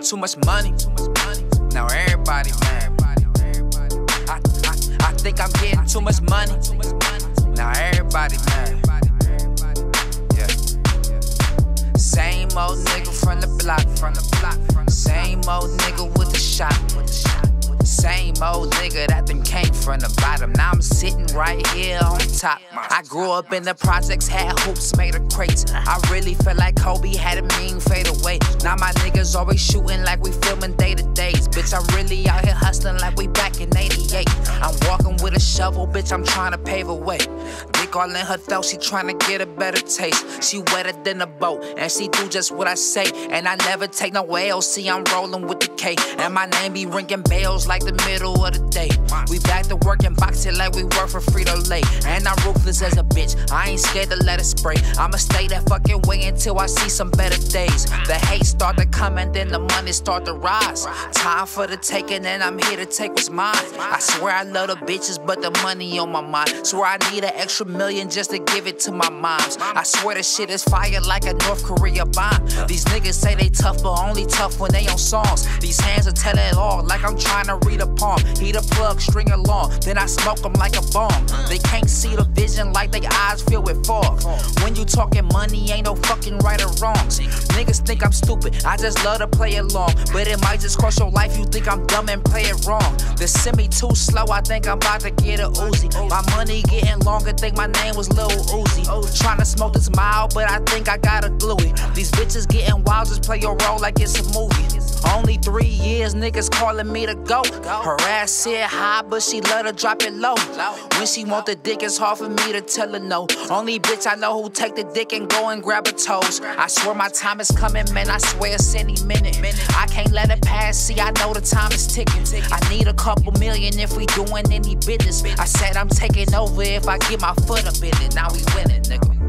too much money. Now everybody mad. I think I'm getting too much money. Now everybody mad. Yeah. Same old nigga from the block. Same old nigga with the shot. Same old nigga that then came from the bottom. Now I'm sitting right here on top. I grew up in the projects, had hoops made of crates. I really felt like Kobe had a mean fade away. Now my niggas always shooting like we filming day to days. Bitch, I'm really out here hustling like we back in 88. I'm walking with a shovel, bitch, I'm trying to pave a way. Dick all in her throat, she trying to get a better taste. She wetter than a boat, and she do just what I say. And I never take no LC, I'm rolling with the K. And my name be ringing bells like the middle of the day. We back to work and box it like we work for Frito-Lay. And I'm ruthless as a bitch, I ain't scared to let it spray. I'ma stay that fucking way until I see some better days. The hate start to come and then the money start to rise. Time for the taking and I'm here to take what's mine. I swear I love the bitches but the money on my mind. Swear I need an extra million just to give it to my moms. I swear this shit is fire like a North Korea bomb. These niggas say they tough but only tough when they on songs. These hands will tell it all like I'm trying to read a palm. Heat a plug, string along, then I smoke them like a bomb. They can't see the vision like they eyes filled with fog. When you talking money, ain't no fucking right or wrongs. Niggas think I'm stupid, I just love to play along. But it might just cost your life, you think I'm dumb and play it wrong. The semi too slow, I think I'm about to get a Uzi. My money getting longer, think my name was Lil Uzi. Trying to smoke this mild, but I think I got a gluey. These bitches getting wild, just play your role like it's a movie. Only 3 years, niggas calling me to go. Her ass sit high, but she love to drop it low. When she want the dick, it's hard for me to tell her no. Only bitch I know who take the dick and go and grab her toes. I swear my time is coming, man, I swear it's any minute. I can't let it pass, see, I know the time is ticking. I need a couple million if we doing any business. I said I'm taking over if I get my foot up in it. Now we winning, nigga.